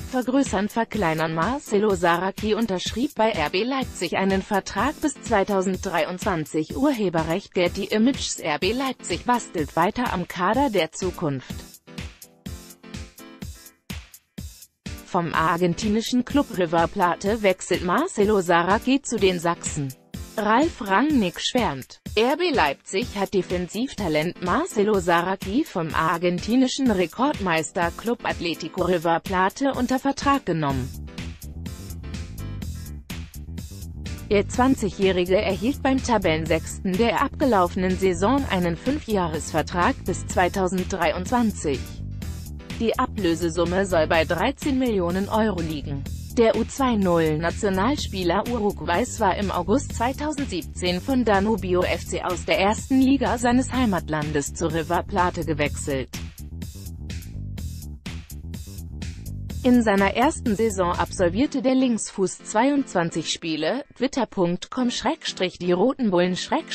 Vergrößern verkleinern. Marcelo Saracchi unterschrieb bei RB Leipzig einen Vertrag bis 2023. Urheberrecht Getty Images. RB Leipzig bastelt weiter am Kader der Zukunft. Vom argentinischen Club River Plate wechselt Marcelo Saracchi zu den Sachsen. Ralf Rangnick schwärmt. RB Leipzig hat Defensivtalent Marcelo Saracchi vom argentinischen Rekordmeister-Club Atlético River Plate unter Vertrag genommen. Der 20-Jährige erhielt beim Tabellensechsten der abgelaufenen Saison einen 5-Jahresvertrag bis 2023. Die Ablösesumme soll bei 13 Millionen Euro liegen. Der U20-Nationalspieler Uruguays war im August 2017 von Danubio FC aus der ersten Liga seines Heimatlandes zu River Plate gewechselt. In seiner ersten Saison absolvierte der Linksfuß 22 Spiele. Twitter.com/die Roten Bullen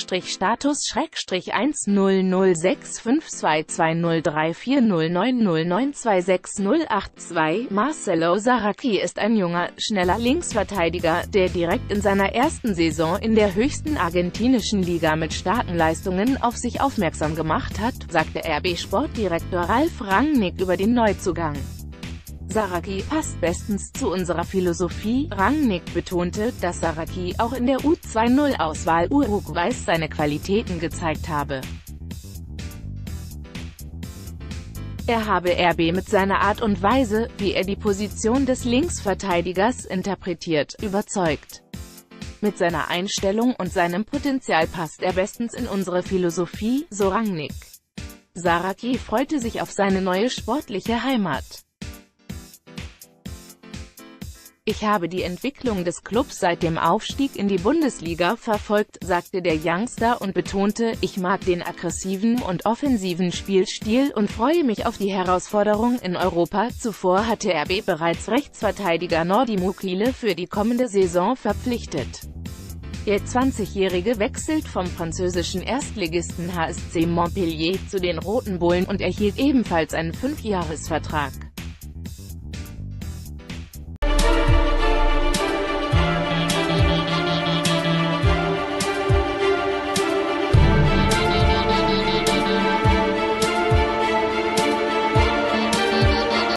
/Status/1006523034090926082. Marcelo Saracchi ist ein junger, schneller Linksverteidiger, der direkt in seiner ersten Saison in der höchsten argentinischen Liga mit starken Leistungen auf sich aufmerksam gemacht hat, sagte RB-Sportdirektor Ralf Rangnick über den Neuzugang. Saracchi passt bestens zu unserer Philosophie. Rangnick betonte, dass Saracchi auch in der U20-Auswahl Uruguays seine Qualitäten gezeigt habe. Er habe RB mit seiner Art und Weise, wie er die Position des Linksverteidigers interpretiert, überzeugt. Mit seiner Einstellung und seinem Potenzial passt er bestens in unsere Philosophie, so Rangnick. Saracchi freute sich auf seine neue sportliche Heimat. Ich habe die Entwicklung des Clubs seit dem Aufstieg in die Bundesliga verfolgt, sagte der Youngster und betonte, ich mag den aggressiven und offensiven Spielstil und freue mich auf die Herausforderung in Europa. Zuvor hatte RB bereits Rechtsverteidiger Nordi Mukile für die kommende Saison verpflichtet. Der 20-Jährige wechselt vom französischen Erstligisten HSC Montpellier zu den Roten Bullen und erhielt ebenfalls einen 5-Jahresvertrag.